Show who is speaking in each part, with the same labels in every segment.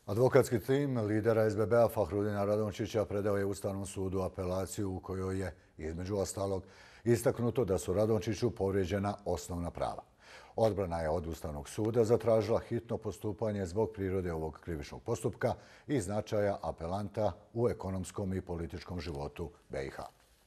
Speaker 1: Advokatski tim lidera SBB-a Fahrudina Radončića predao je Ustavnom sudu apelaciju u kojoj je, između ostalog, istaknuto da su Radončiću povrijeđena osnovna prava. Odbrana je od Ustavnog suda zatražila hitno postupanje zbog prirode ovog krivičnog postupka i značaja apelanta u ekonomskom i političkom životu BiH.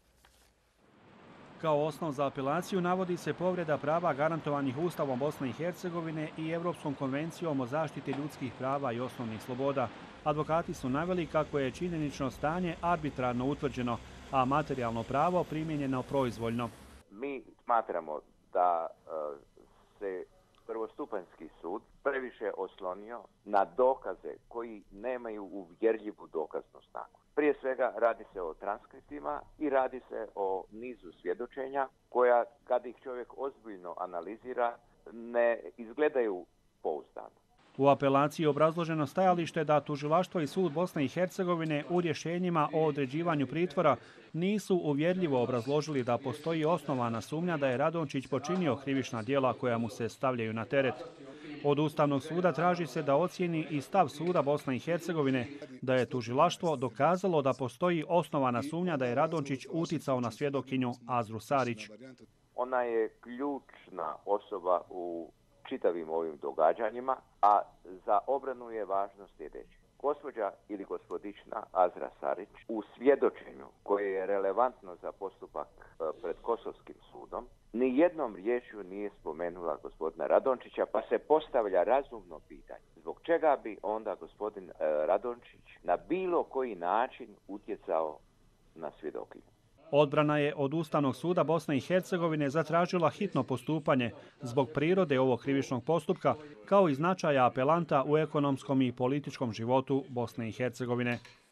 Speaker 2: Kao osnov za apelaciju navodi se povreda prava garantovanih Ustavom Bosne i Hercegovine i Europskom konvencijom o zaštiti ljudskih prava i osnovnih sloboda. Advokati su naveli kako je činjenično stanje arbitrarno utvrđeno, a materijalno pravo primijenjeno proizvoljno.
Speaker 3: Mi smatramo da se prvostupanjski sud previše oslonio na dokaze koji nemaju uvjerljivu dokaznu snagu. Prije svega radi se o transkriptima i radi se o nizu svjedočenja koja, kad ih čovjek ozbiljno analizira, ne izgledaju pouzdano.
Speaker 2: U apelaciji je obrazloženo stajalište da tužilaštvo i sud Bosne i Hercegovine u rješenjima o određivanju pritvora nisu uvjerljivo obrazložili da postoji osnovana sumnja da je Radončić počinio krivična djela koja mu se stavljaju na teret. Od Ustavnog suda traži se da ocijeni i stav suda Bosne i Hercegovine da je tužilaštvo dokazalo da postoji osnovana sumnja da je Radončić uticao na svjedokinju Azru Sarić.
Speaker 3: Ona je ključna osoba u čitavim ovim događanjima, a za obranu je važno sljedeće. Gospođa ili gospodična Azra Sarić u svjedočenju koje je relevantno za postupak pred Kosovskim sudom ni jednom riječju nije spomenula gospodina Radončića, pa se postavlja razumno pitanje. Zbog čega bi onda gospodin Radončić na bilo koji način utjecao na svjedokinju?
Speaker 2: Odbrana je od Ustavnog suda Bosne i Hercegovine zatražila hitno postupanje zbog prirode ovog krivičnog postupka, kao i značaja apelanta u ekonomskom i političkom životu Bosne i Hercegovine.